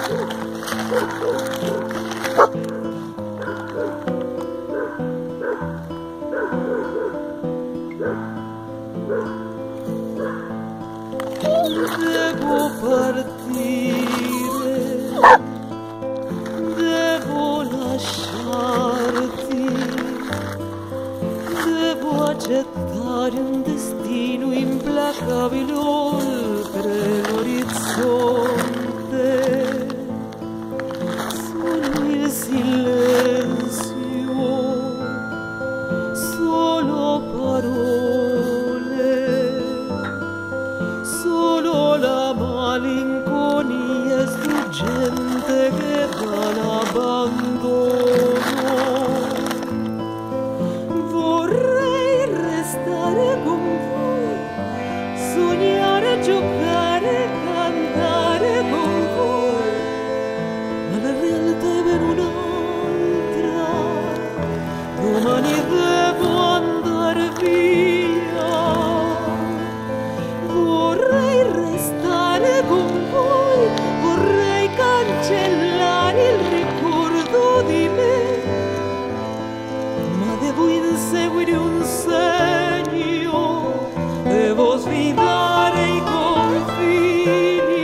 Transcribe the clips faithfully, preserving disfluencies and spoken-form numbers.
Devo partire, devo lasciarti, devo accettare un destino implacabile oltre l'orizzonte. Solo il silenzio, solo parole, solo la malinconia struggente che dall'abbandono. Vorrei restare con voi, sognare, giocare, cantare con voi, ma la realtà è per un'altra. Domani devo andare via. Vorrei restare con voi, vorrei cancellare il ricordo di me, ma devo inseguire un segno, devo sfidare i confini.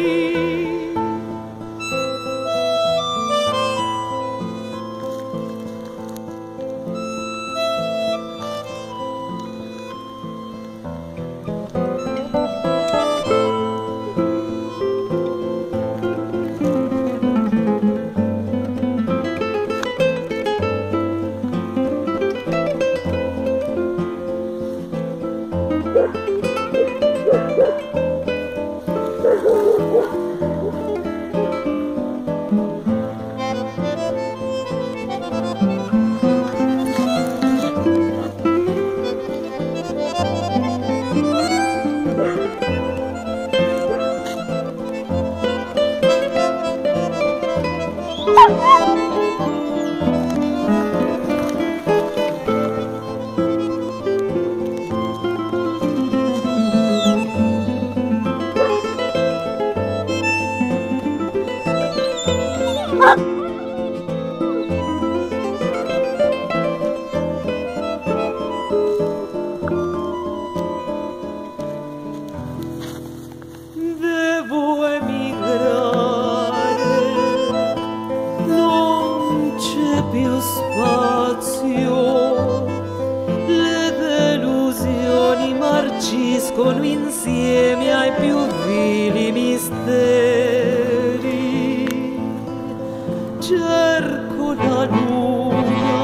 Devo emigrare, non c'è più spazio, le delusioni marciscono insieme ai più vili misteri. Cerco la luna,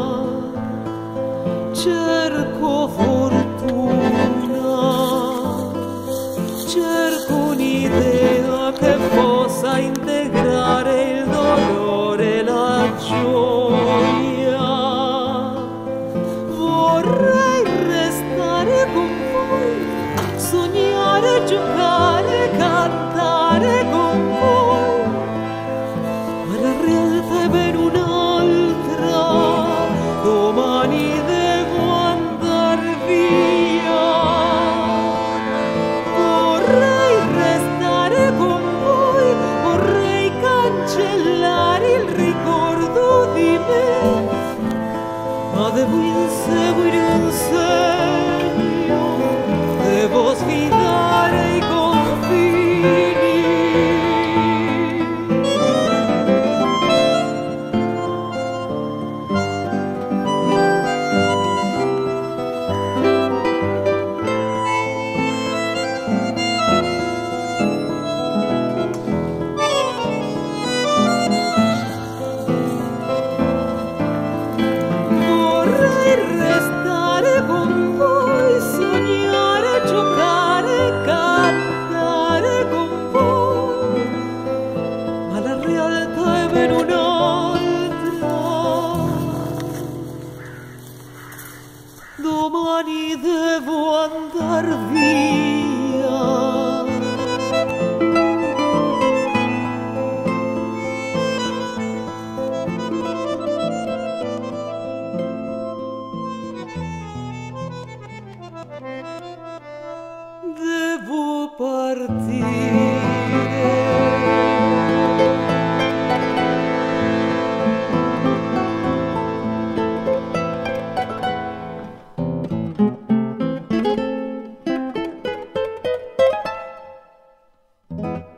cerco fortuna, cerco un'idea che possa integrare il dolore e la gioia. Vorrei restare con voi, sognare, giocare, cantare con voi, ma la realtà è ben un'altra. Domani devo andar via. Vorrei restare con voi, vorrei cancellare il ricordo di me, ma devo inseguire un segno, devo sfidare i confini. Vorrei restare me.